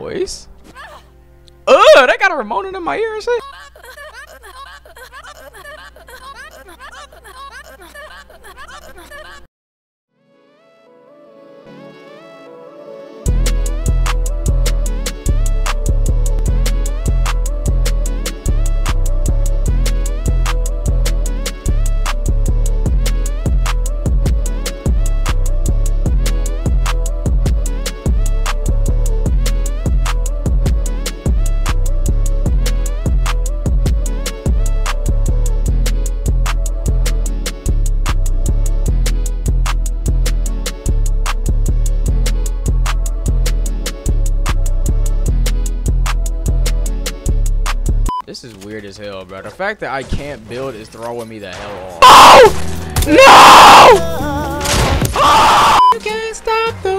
Boys. They got a remote in my ear and shit. This is weird as hell, bro. The fact that I can't build is throwing me the hell off. Oh! No! Oh! You can't stop the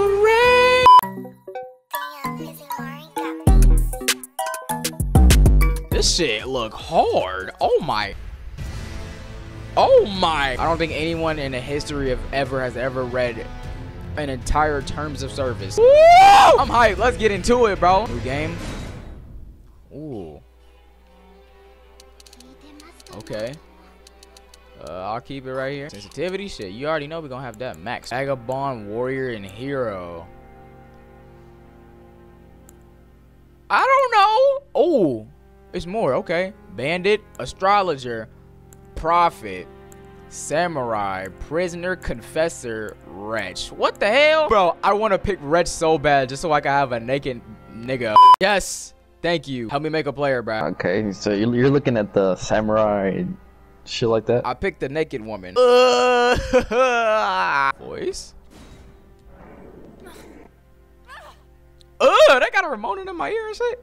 rain. This shit look hard. Oh my. Oh my. I don't think anyone in the history of has ever read an entire terms of service. Woo! I'm hyped. Let's get into it, bro. New game. Ooh. Okay. I'll keep it right here. Sensitivity, shit. You already know we're gonna have that max. Vagabond, warrior, and hero. I don't know. Oh, it's more. Okay. Bandit, astrologer, prophet, samurai, prisoner, confessor, wretch. What the hell? Bro, I want to pick wretch so bad just so I can have a naked nigga. Yes. Thank you. Help me make a player, bro. Okay, so you're looking at the samurai shit like that? I picked the naked woman. Voice? They got a remote in my ear and shit.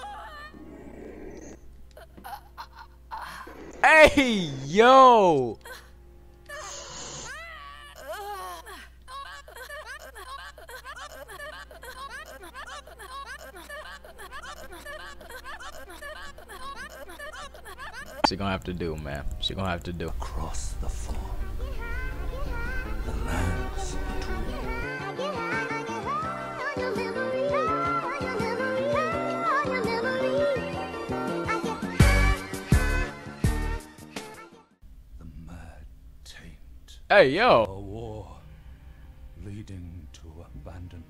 Hey, yo. She gonna have to do, man. She gonna have to do. Across the fall, the lands the mad taint. Hey, yo. A war leading to abandonment.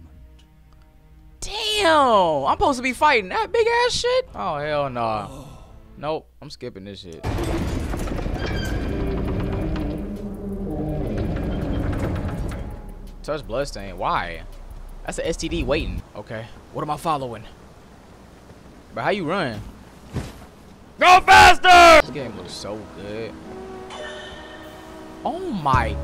Damn. I'm supposed to be fighting that big ass shit? Oh, hell no. Nah. Nope, I'm skipping this shit. Touch bloodstain. Why? That's an STD waiting. Okay. What am I following? But how you run? Go faster! This game looks so good. Oh my.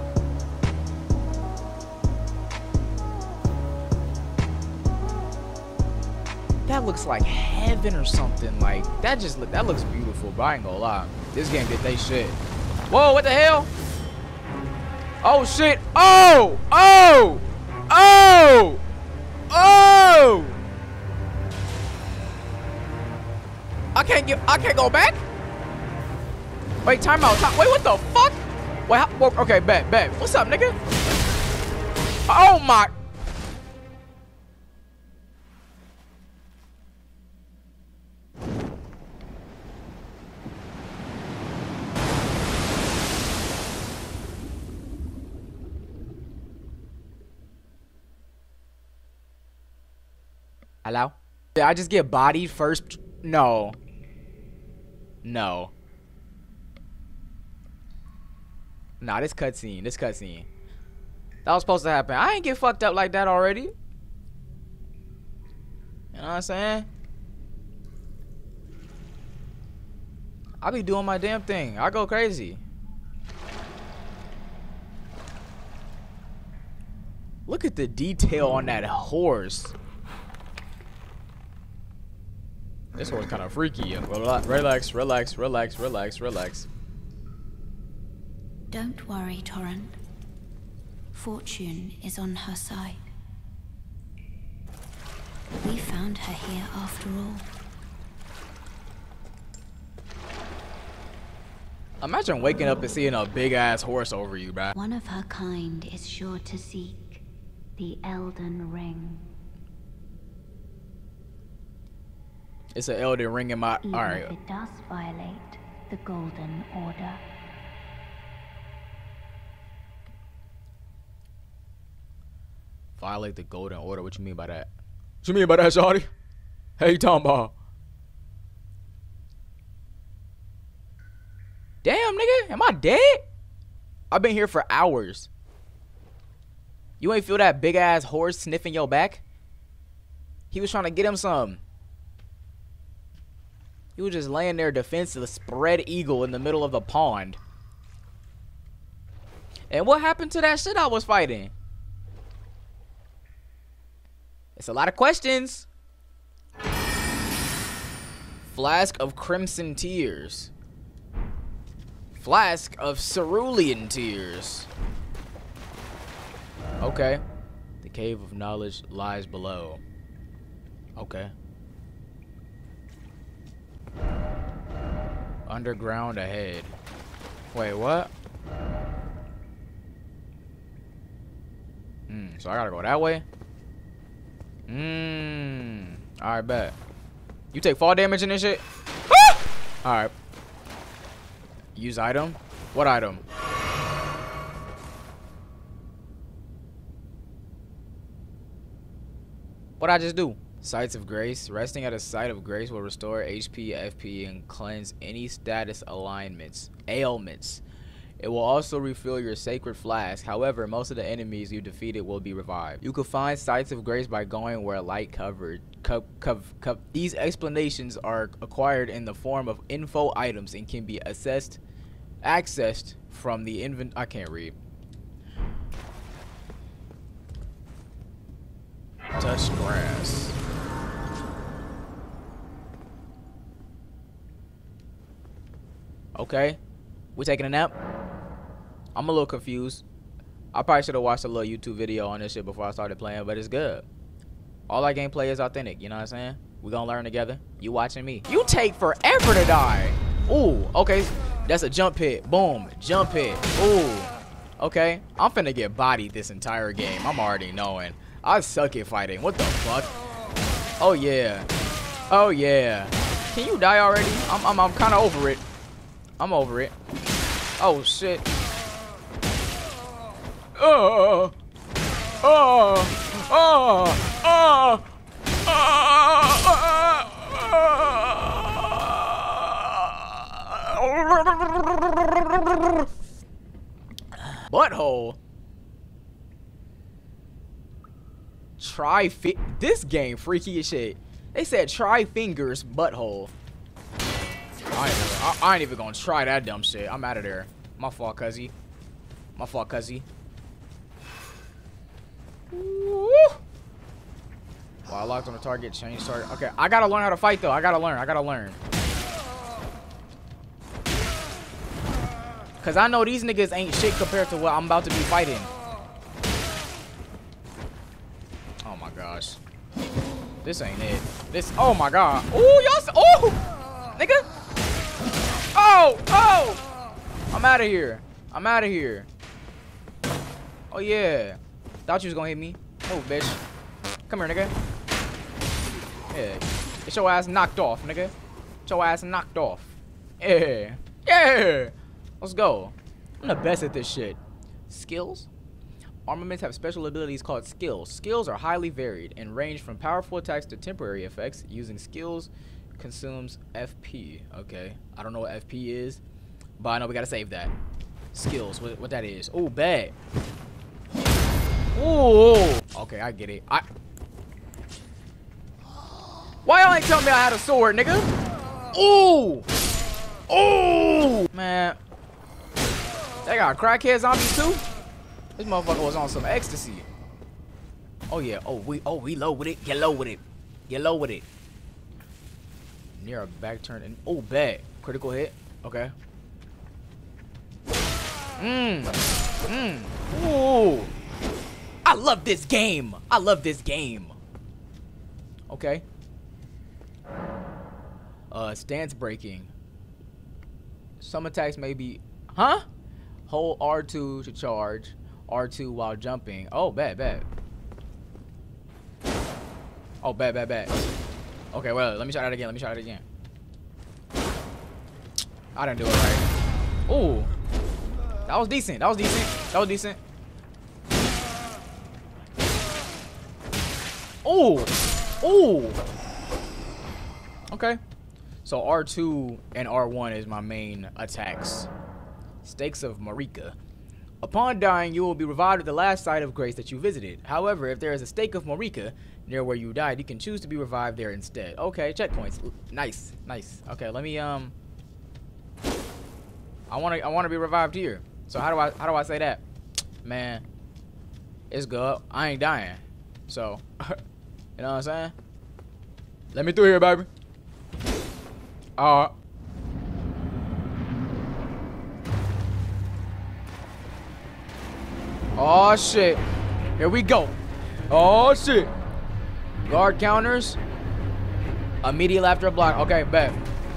That looks like heaven or something. Like that looks beautiful, but I ain't gonna lie. This game did they shit. Whoa, what the hell? Oh shit. Oh! Oh! Oh! Oh! I can't go back? Wait, time out. Wait, what the fuck? Wait, okay, bet. What's up, nigga? Oh my. Hello? Did I just get bodied first? No. No. Nah, this cutscene. That was supposed to happen. I ain't get fucked up like that already. You know what I'm saying? I be doing my damn thing. I go crazy. Look at the detail on that horse. This horse kind of freaky. Relax. Don't worry, Torrent. Fortune is on her side. We found her here after all. Imagine waking up and seeing a big ass horse over you, bruh. One of her kind is sure to seek the Elden Ring. It's an Elden Ring in my. Even All right. if it does violate the Golden Order. Violate the Golden Order. What you mean by that? What you mean by that, shawty? Hey, you talking about? Damn, nigga. Am I dead? I've been here for hours. You ain't feel that big ass horse sniffing your back? He was trying to get him some. He was just laying there defenseless, spread eagle in the middle of the pond. And what happened to that shit I was fighting? It's a lot of questions. Flask of Crimson Tears. Flask of Cerulean Tears. Okay. The Cave of Knowledge lies below. Okay. Underground ahead. Wait, what? So I gotta go that way? Alright, bet. You take fall damage in this shit? Alright. Use item? What item? What'd I just do? Sites of Grace. Resting at a site of grace will restore HP, FP, and cleanse any status ailments. It will also refill your sacred flask. However, most of the enemies you defeated will be revived. You can find sites of grace by going where light covered. These explanations are acquired in the form of info items and can be accessed from the I can't read. Touch grass. Okay. We taking a nap? I'm a little confused. I probably should have watched a little YouTube video on this shit before I started playing, but it's good. All our gameplay is authentic, you know what I'm saying? We gonna learn together. You watching me. You take forever to die. Ooh, okay. That's a jump hit. Boom. Jump hit. Ooh. Okay. I'm finna get bodied this entire game. I'm already knowing. I suck at fighting. What the fuck? Oh yeah. Oh yeah. Can you die already? I'm kinda over it. I'm over it. Oh shit. Butthole. This game freaky as shit. They said try fingers butthole. I ain't even gonna try that dumb shit. I'm out of there. My fault, cuzzy. My fault, cuzzy. Woo! Well, I locked on the target. Change target. Okay, I gotta learn how to fight though. I gotta learn. Cause I know these niggas ain't shit compared to what I'm about to be fighting. Oh my gosh. This ain't it. This. Oh my god. Ooh, y'all. Oh, nigga. Oh. I'm out of here. Oh yeah. Thought you was gonna hit me. Oh, bitch. Come here, nigga. Yeah. Get your ass knocked off, nigga. Get your ass knocked off. Yeah. Yeah. Let's go. I'm the best at this shit. Skills. Armaments have special abilities called skills. Skills are highly varied and range from powerful attacks to temporary effects. Using skills consumes FP. Okay. I don't know what FP is, but I know we gotta save that. Skills. What that is. Oh, bad. Ooh. Okay, I get it. Why y'all ain't telling me I had a sword, nigga? Ooh. Ooh. Man. They got crackhead zombies too? This motherfucker was on some ecstasy. Oh yeah. Oh, we low with it. Get low with it. Get low with it. Near a back turn and oh, bad. Critical hit. Okay. Ooh. I love this game. Okay. Stance breaking. Some attacks may be. Huh? Hold R2 to charge. R2 while jumping. Oh, bad. Oh, bad. Okay, well, let me try that again. Let me try that again. I didn't do it right. Ooh. That was decent. That was decent. That was decent. Ooh. Ooh. Okay. So R2 and R1 is my main attacks. Stakes of Marika. Upon dying, you will be revived at the last site of grace that you visited. However, if there is a stake of Marika near where you died, you can choose to be revived there instead. Okay, checkpoints. Nice, nice. Okay, let me I wanna be revived here. So how do I say that? Man, it's good. I ain't dying. So you know what I'm saying? Let me through here, baby. Oh shit. Here we go. Oh shit. Guard counters. Immediately after a block. Okay, bet.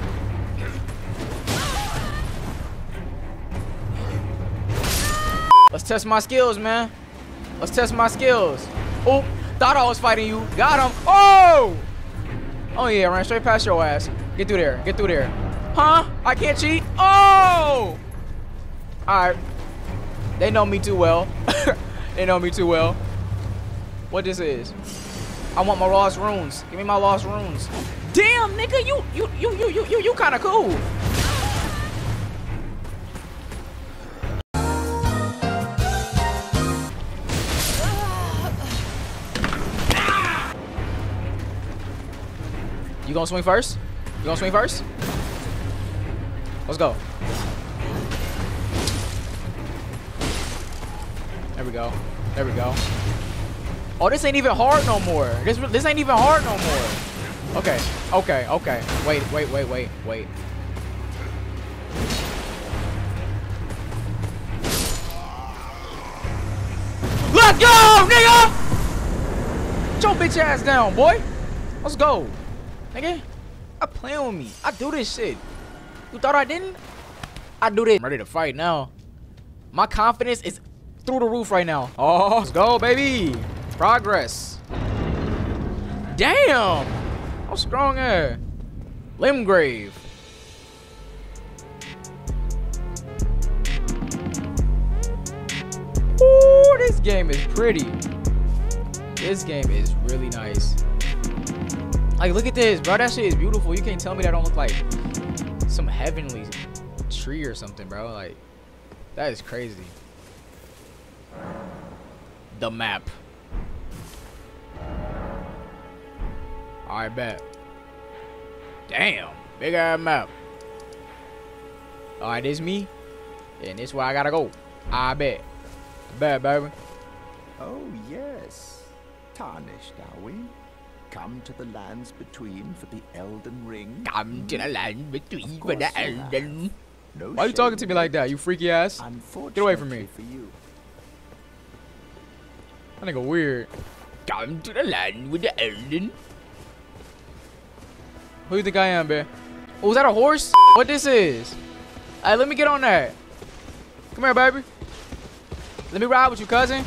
Let's test my skills, man. Let's test my skills. Oh, thought I was fighting you. Got him. Oh! Oh yeah, ran straight past your ass. Get through there. Get through there. Huh? I can't cheat? Oh! Alright. They know me too well. They know me too well. What this is? I want my lost runes. Give me my lost runes. Damn, nigga, you kind of cool. You gonna swing first? You gonna swing first? Let's go. There we go. There we go. Oh, this ain't even hard no more. This ain't even hard no more. Okay. Okay. Okay. Wait. Let's go, nigga! Get your bitch ass down, boy. Let's go. Nigga, stop playing with me. I do this shit. You thought I didn't? I do this. I'm ready to fight now. My confidence is through the roof right now. Oh, let's go, baby. Progress. Damn. How strong are Limgrave. Ooh, this game is pretty. This game is really nice. Like, look at this, bro. That shit is beautiful. You can't tell me that don't look like some heavenly tree or something, bro. Like, that is crazy. The map. I bet. Damn. Big ass map. Alright, this me. And this where I gotta go. I bet. Bet, baby. Oh, yes. Tarnished, are we? Come to the lands between for the Elden Ring. Come to the land between for the Elden. No Why are you talking to me like that, you freaky ass? Get away from me. For you. That nigga weird. Come to the land with the Elden. Who you think I am, man? Oh, is that a horse? What this is? Hey, let me get on that. Come here, baby. Let me ride with you, cousin.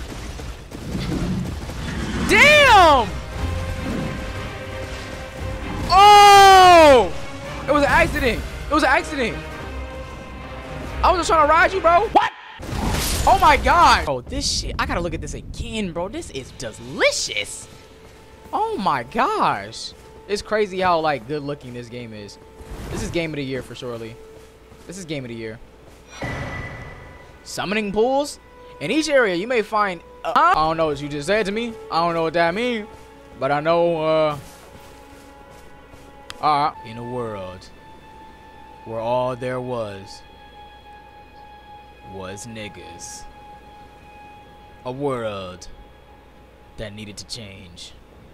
Damn! Oh! It was an accident. It was an accident. I was just trying to ride you, bro. What? Oh my god. Bro, this shit. I gotta look at this again, bro. This is delicious. Oh my gosh. It's crazy how, like, good looking this game is. This is game of the year for surely. This is game of the year. Summoning pools? In each area, you may find... I don't know what you just said to me. I don't know what that means. But I know, in a world where all there was niggas. A world that needed to change.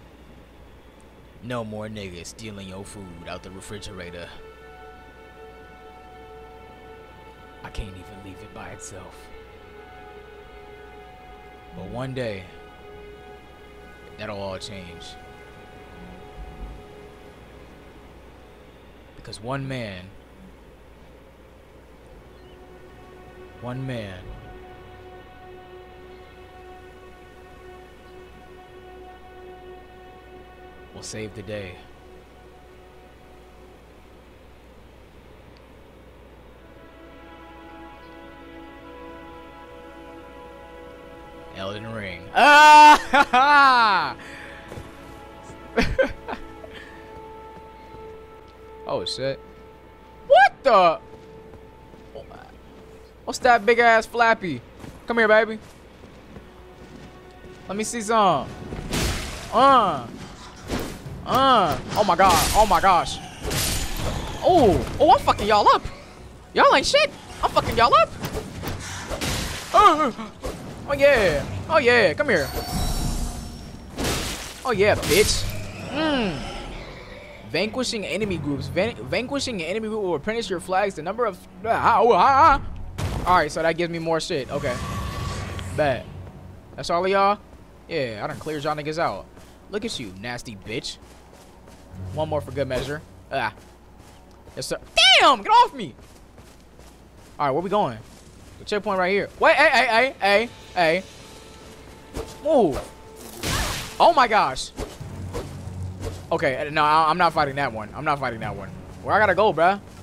No more niggas stealing your food out the refrigerator. I can't even leave it by itself. But one day, that'll all change. Because one man will save the day. Elden Ring. Ah! Oh shit. What the? What's that big ass Flappy? Come here, baby. Let me see some. Oh my god. Oh my gosh. Oh, I'm fucking y'all up. Y'all ain't shit. I'm fucking y'all up. Oh yeah. Oh yeah. Come here. Oh yeah, bitch. Vanquishing enemy groups. Vanquishing an enemy group will replenish your flags. The number of. Alright, so that gives me more shit. Okay. Bet. That's all of y'all? Yeah, I done cleared y'all niggas out. Look at you, nasty bitch. One more for good measure. Yes, sir. Damn! Get off me! Alright, where we going? The checkpoint right here. Wait, hey. Move. Oh my gosh. Okay, no, I'm not fighting that one. I'm not fighting that one. Where I gotta go, bruh?